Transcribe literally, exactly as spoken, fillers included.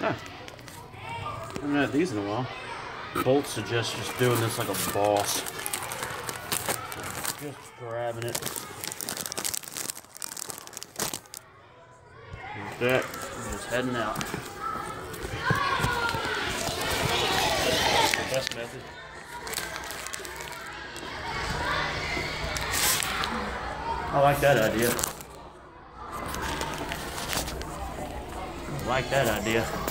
Huh. I haven't had these in a while. Bolt suggests just doing this like a boss. Just grabbing it. Like that. And just heading out. That's the best method. I like that idea. I like that idea.